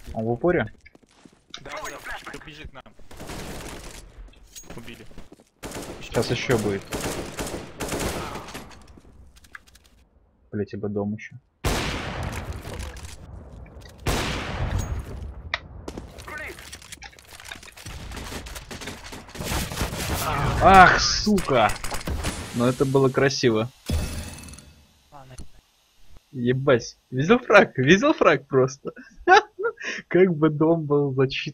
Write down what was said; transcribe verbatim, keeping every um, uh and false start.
Он в упоре? Да, да, бежит к нам. Убили. Сейчас еще будет. Блять, ибо дом еще. Ах, сука! Но это было красиво. Ебать. Видел фраг? Видел фраг просто? Как бы дом был зачит.